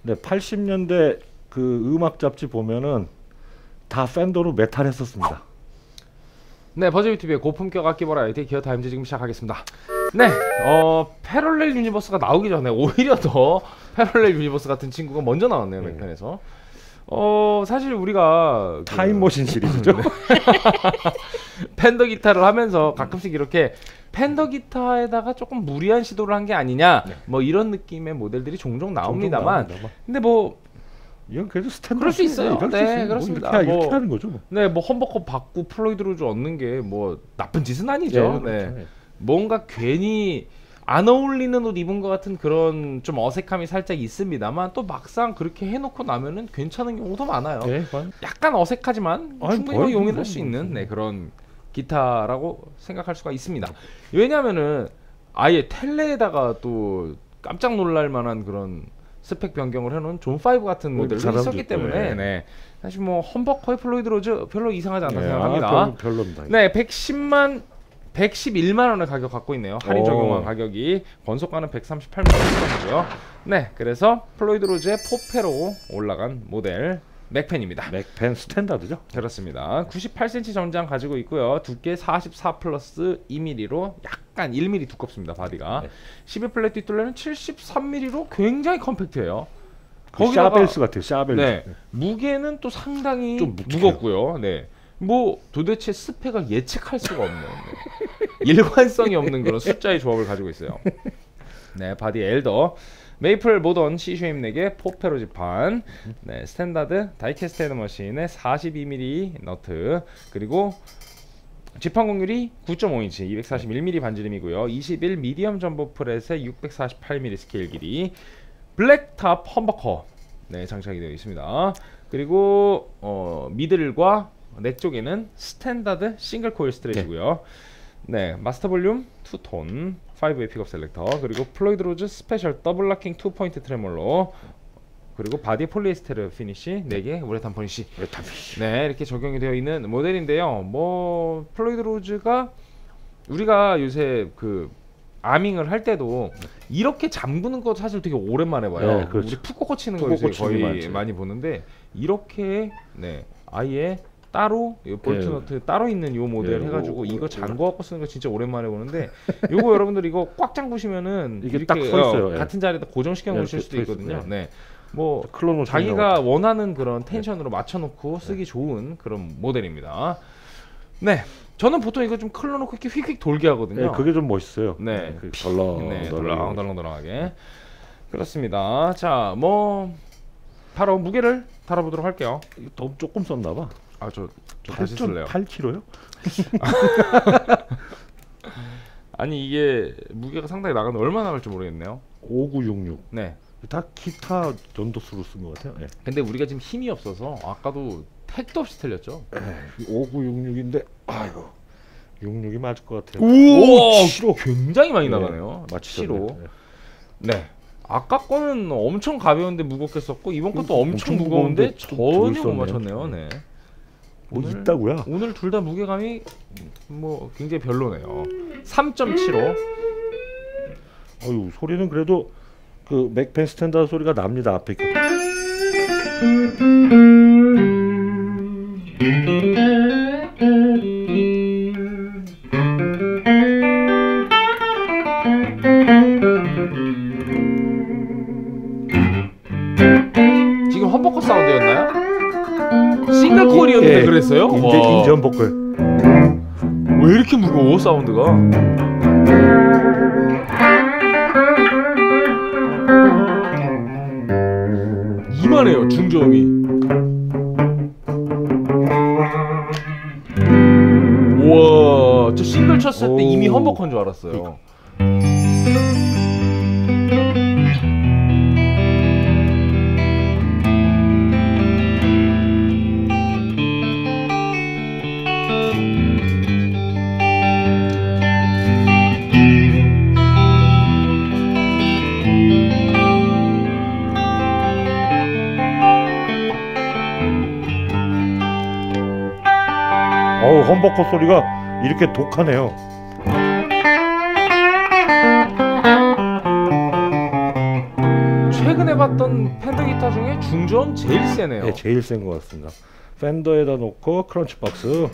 네, 80년대 그 음악 잡지 보면은 다 팬더로 메탈 했었습니다. 네, 버즈비TV의 고품격 악기 버라이어티 기어 타임즈 지금 시작하겠습니다. 네, 패럴렐 유니버스가 나오기 전에 오히려 더 패럴렐 유니버스 같은 친구가 먼저 나왔네요, 맥편에서. 사실 우리가 타임머신 시리즈죠. 네. 팬더 기타를 하면서 가끔씩 이렇게 팬더 기타에다가 조금 무리한 시도를 한 게 아니냐, 네. 뭐 이런 느낌의 모델들이 종종 나옵니다만, 종종 근데 뭐 이건 그래도 스탠다드. 그럴 수 있어요. 네, 그렇습니다. 그렇습니다. 이렇게 하는 거죠. 뭐. 네, 뭐 험버커 받고 플로이드 로즈 얻는 게 뭐 나쁜 짓은 아니죠. 네, 네, 그렇죠. 뭔가 괜히 안 어울리는 옷 입은 것 같은 그런 좀 어색함이 살짝 있습니다만 또 막상 그렇게 해놓고 나면은 괜찮은 경우도 많아요. 네, 약간 어색하지만 충분히 거의 용인할 수 있는 그런 기타라고 생각할 수가 있습니다. 왜냐하면은 아예 텔레에다가 또 깜짝 놀랄 만한 그런 스펙 변경을 해놓은 존5 같은 모델도 있었기 때문에 네. 사실 뭐 험버커의 플로이드 로즈 별로 이상하지 않다 생각합니다. 별로입니다. 네, 111만 원의 가격 갖고 있네요. 할인 적용한 가격이 권속가는 138만 원이고요. 네, 그래서 플로이드 로즈의 포페로 올라간 모델 맥펜입니다. 맥펜 스탠다드죠? 그렇습니다. 98cm 전장 가지고 있고요. 두께 44 플러스 2mm로 약간 1mm 두껍습니다. 바디가. 네. 12플랫 뒷둘레는 73mm로 굉장히 컴팩트해요. 샤벨스 같아요. 샤벨스. 네, 무게는 또 상당히 좀 무겁고요. 네, 뭐 도대체 스펙을 예측할 수가 없는 일관성이 없는 그런 숫자의 조합을 가지고 있어요. 네, 바디 엘더 메이플 모던 C쉐임 넥의 포페로 지판, 네, 스탠다드 다이캐스트 헤드 머신의 42mm 너트, 그리고 지판 공률이 9.5인치 241mm 반지름이고요. 21 미디엄 점보 프렛의 648mm 스케일 길이, 블랙탑 험버커 네, 장착이 되어 있습니다. 그리고 미들과 넥 쪽에는 스탠다드 싱글 코일 스트랩이고요. 네, 마스터 볼륨 투톤 5웨이 픽업 셀렉터, 그리고 플로이드 로즈 스페셜 더블 락킹 2포인트 트레몰로, 그리고 바디 폴리에스테르 피니시 4개 우레탄 포니시. 네, 이렇게 적용이 되어 있는 모델인데요. 뭐 플로이드 로즈가 우리가 요새 그 아밍을 할 때도 이렇게 잠그는 거 사실 되게 오랜만에 봐요. 네, 그렇죠. 우리 푸코코 치는 거 요새 거의 많이 보는데, 이렇게 네, 아예 따로 볼트 너트 따로 있는 요 모델 해가지고 이거 잠궈갖고 쓰는 거 진짜 오랜만에 보는데, 요거 여러분들 이거 꽉 잠그시면은 이게 이렇게 딱 서 있어요. 같은 자리에다 고정시켜 놓으실 수도 있거든요. 네, 뭐 클로노 자기가 원하는 그런 텐션으로 맞춰놓고 쓰기 좋은 그런 모델입니다. 네, 저는 보통 이거 좀 클러놓고 이렇게 휙휙 돌게 하거든요. 네, 그게 좀 멋있어요. 네, 덜렁덜렁. 그렇습니다. 자, 뭐 바로 무게를 달아보도록 할게요. 더 조금 썼나봐. 아, 저 다시 쓸래요. 8kg요? 아니 이게 무게가 상당히 나가는데 얼마나 나갈지 모르겠네요. 5966. 네. 다 기타 전도수로 쓴 것 같아요. 네. 근데 우리가 지금 힘이 없어서 아까도 택도 없이 틀렸죠. 5966인데 아이고 66이 맞을 것 같아요. 우와, 7호 굉장히 많이 나가네요. 맞죠. 7호. 네. 아까 거는 엄청 가벼운데 무겁게 썼고 이번 것도 엄청 무거운데 전혀 못 맞췄네요. 네. 뭐 있다고요? 오늘 둘 다 무게감이 뭐 굉장히 별로네요. 3.75. 어유 소리는 그래도 그 맥펜 스탠다드 소리가 납니다. 앞에 거. 지금 험버커 사운드였나요? 싱글 콜이었는데 그랬어요? 인전 보컬. 왜 이렇게 무거워 사운드가? 이만해요 중저음이. 우와, 저 싱글 쳤을 때 이미 험버커인 줄 알았어요. 험버커 소리가 이렇게 독하네요. 최근에 써봤던 팬더 기타 중에 중저음 제일 세네요. 네, 제일 센 것 같습니다. 팬더에다 놓고 크런치 박스.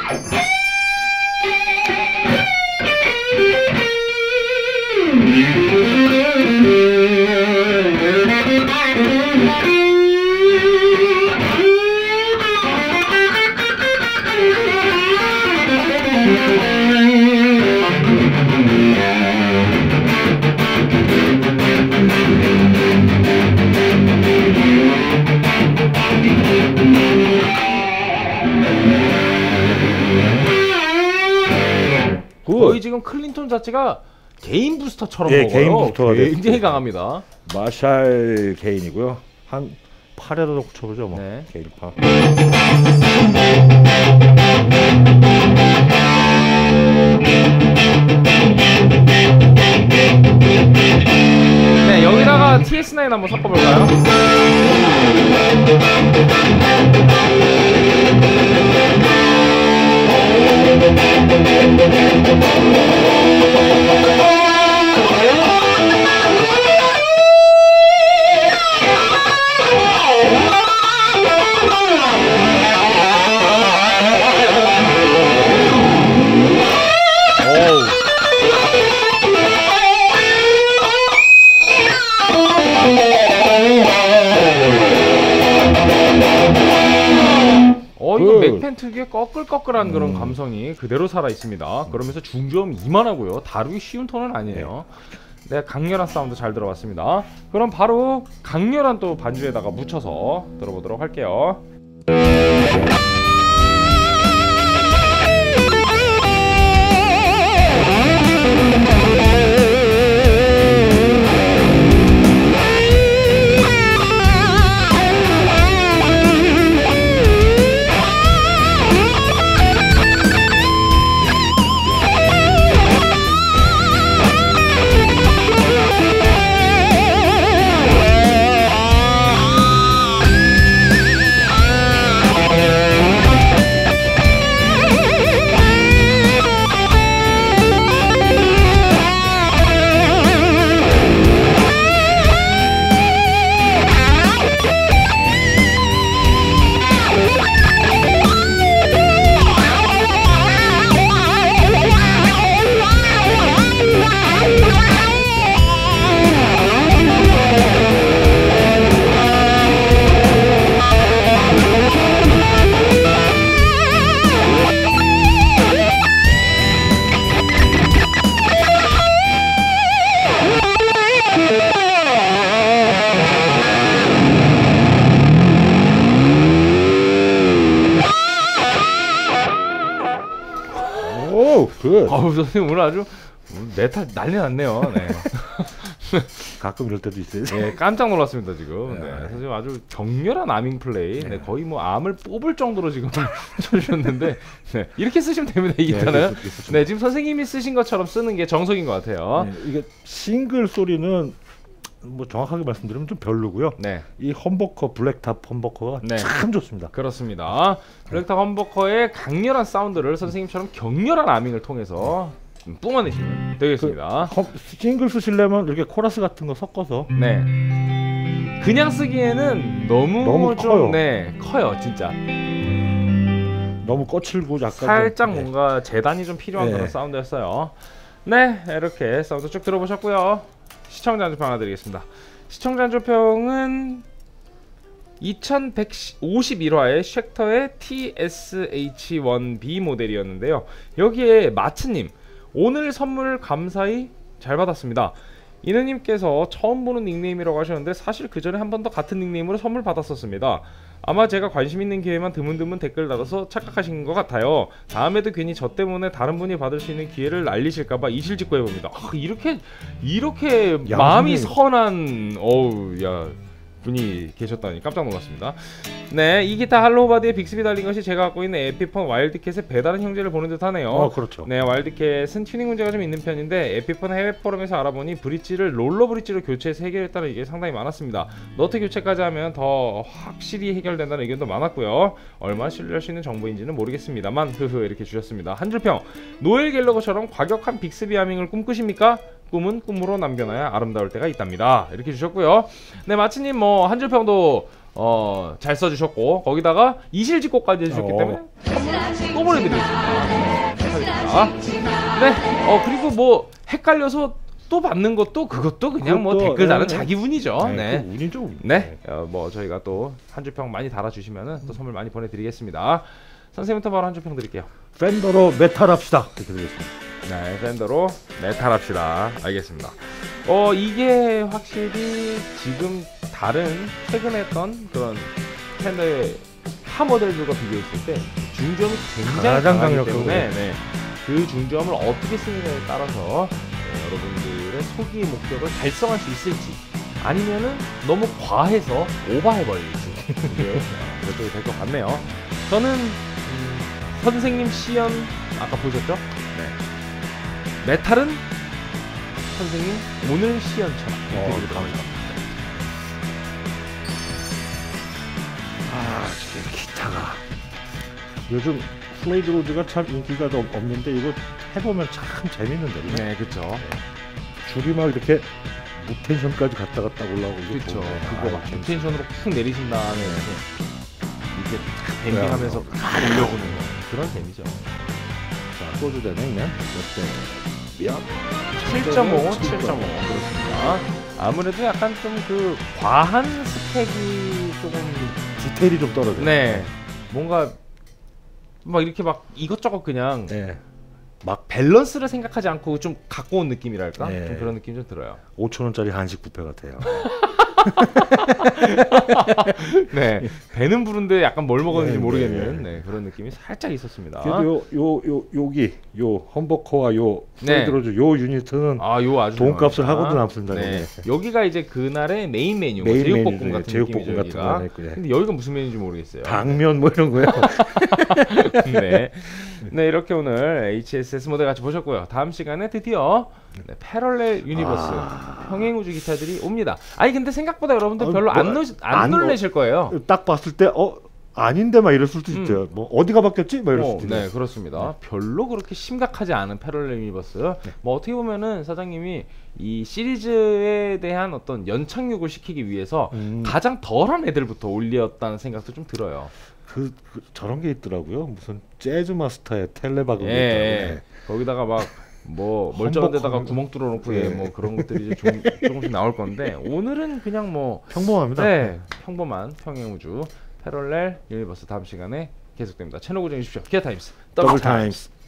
거의 지금 클린톤 자체가 개인 부스터처럼 예, 먹어요. 개인 부스터가 굉장히 됐고. 강합니다. 마샬 개인이고요. 한 8에다 놓고 쳐보죠 뭐. 네. 개인파. 네, 여기다가 TS9 한번 섞어볼까요? 이거 맥펜 특유의 꺼끌꺼끌한 그런 감성이 그대로 살아 있습니다. 그러면서 중저음 이만하고요. 다루기 쉬운 톤은 아니에요. 네, 강렬한 사운드 잘 들어봤습니다. 그럼 바로 강렬한 또 반주에다가 묻혀서 들어보도록 할게요. 오, 굿. 선생님 오늘 아주 메탈 난리 났네요. 네. 가끔 이럴 때도 있어요. 네, 깜짝 놀랐습니다 지금. 네, 선생님 아주 격렬한 아밍 플레이. 네, 거의 뭐 암을 뽑을 정도로 지금 쳐주셨는데, 네, 이렇게 쓰시면 됩니다 이 기타는. 네, 지금 선생님이 쓰신 것처럼 쓰는 게 정석인 것 같아요. 네, 이게 싱글 소리는 뭐 정확하게 말씀드리면 좀 별로고요. 네, 이 험버커 블랙탑 험버커가 네. 참 좋습니다. 그렇습니다. 블랙탑 험버커의 강렬한 사운드를 선생님처럼 격렬한 아밍을 통해서 뿜어내시면 되겠습니다. 싱글 쓰시려면 이렇게 코러스 같은 거 섞어서. 네, 그냥 쓰기에는 너무 좀 커요. 네, 커요 진짜. 너무 거칠고 약간 살짝 좀, 뭔가 재단이 좀 필요한 네. 그런 사운드였어요. 네, 이렇게 사운드 쭉 들어보셨고요. 시청자 한줄평 하나 드리겠습니다. 시청자 한줄평은 2151화의 쉑터의 TSH1B 모델이었는데요. 여기에 마츠님, 오늘 선물 감사히 잘 받았습니다. 이느님께서 처음 보는 닉네임이라고 하셨는데 사실 그 전에 한 번 더 같은 닉네임으로 선물 받았었습니다. 아마 제가 관심 있는 기회만 드문드문 댓글 달아서 착각하신 것 같아요. 다음에도 괜히 저 때문에 다른 분이 받을 수 있는 기회를 날리실까봐 이실직고 해봅니다. 이렇게 마음이 선한 분이 계셨다니 깜짝 놀랐습니다. 네, 이 기타 할로우바디에 빅스비 달린 것이 제가 갖고 있는 에피폰 와일드캣의 배다른 형제를 보는 듯 하네요. 그렇죠. 네, 와일드캣은 튜닝 문제가 좀 있는 편인데 에피폰 해외 포럼에서 알아보니 브릿지를 롤러 브릿지로 교체해서 해결했다는 의견이 상당히 많았습니다. 너트 교체까지 하면 더 확실히 해결된다는 의견도 많았고요. 얼마나 신뢰할 수 있는 정보인지는 모르겠습니다만 흐흐 이렇게 주셨습니다. 한 줄평, 노엘 갤러거처럼 과격한 빅스비 하밍을 꿈꾸십니까? 꿈은 꿈으로 남겨놔야 아름다울 때가 있답니다. 이렇게 주셨고요. 네, 마치님 뭐 한 줄 평도 잘 써주셨고 거기다가 이실직고까지 해주셨기 때문에 선물을 또 보내드리겠습니다. 네, 축하드립니다. 네, 그리고 뭐 헷갈려서 또 받는 것도 그것도 그냥 뭐 그것도, 댓글 다는 네. 자기 운이죠. 네. 네. 그 운이죠. 운. 네, 뭐 저희가 또 한 줄 평 많이 달아주시면은 또 선물 많이 보내드리겠습니다. 선생님부터 바로 한 줄 평 드릴게요. 팬더로 메탈합시다. 이렇게 드리겠습니다. 네, 팬더로 메탈합시다. 알겠습니다. 이게 확실히 지금 다른 최근에 했던 그런 팬더의 타 모델들과 비교했을 때 중점이 굉장히 가장 강하기 강력하고. 때문에 네, 그 중점을 어떻게 쓰느냐에 따라서 여러분들의 소기의 목적을 달성할 수 있을지 아니면은 너무 과해서 오버해버릴지 그렇게 될 것 같네요. 저는 선생님 시연 아까 보셨죠? 네. 메탈은 선생님 오늘 시연처럼 이렇게 드리도록 하겠습니다. 진짜 기타가 요즘 플레이드 로드가 참 인기가 없는데 이거 해보면 참 재밌는데. 그죠? 네, 그렇죠. 줄이 막 이렇게 무텐션까지 갔다 갔다 올라오고 그렇죠. 그거 그거 막 텐션으로 푹 내리신 다음에 이렇게 탁 뱅딩하면서 팍 올려주는 거 그런 재미죠. 자, 소주대는 그냥 몇 대? 7.5 그렇습니다. 아무래도 약간 좀 그 과한 스펙이 조금 디테일이 좀 떨어져요. 네 뭔가 막 이렇게 막 이것저것 그냥 네. 막 밸런스를 생각하지 않고 좀 갖고 온 느낌이랄까? 네. 좀 그런 느낌 좀 들어요. 5,000원짜리 한식 뷔페 같아요. 네, 배는 부른데 약간 뭘 먹었는지 네, 모르겠는 네. 네, 그런 느낌이 살짝 있었습니다. 그래도 여기 험버커와 네. 플레이드로즈 요 유니트는 요 아주 돈값을 유명합니다. 하고도 남습니다. 네. 네. 여기가 이제 그날의 메인 메뉴, 메인 제육볶음 메뉴, 같은 제육볶음 느낌이죠. 같은 여기가. 거 있고, 네. 근데 여기가 무슨 메뉴인지 모르겠어요. 당면 뭐 이런 거요. 네. 네, 이렇게 오늘 HSS 모델 같이 보셨고요. 다음 시간에 드디어 패럴렐 유니버스 평행우주 기타들이 옵니다. 아니 근데 생각보다 여러분들 별로 안 놀라실 거예요. 딱 봤을 때 아닌데 막 이럴 수도 있죠. 뭐 어디가 바뀌었지? 막 이럴 수도 있죠. 네, 그렇습니다. 별로 그렇게 심각하지 않은 패럴렐 유니버스. 뭐 어떻게 보면은 사장님이 이 시리즈에 대한 어떤 연착륙을 시키기 위해서 가장 덜한 애들부터 올렸다는 생각도 좀 들어요. 저런 게 있더라고요. 무슨 재즈 마스터의 텔레바그가 예, 있더라고요. 거기다가 막 뭐 멀쩡한 데다가 구멍 뚫어놓고 뭐 그런 것들이 이제 조금씩 나올 건데 오늘은 그냥 뭐 평범합니다. 네, 평범한 평행우주 패럴렐 유니버스 다음 시간에 계속됩니다. 채널 고정해 주십시오. 기아 타임스 더블 타임스.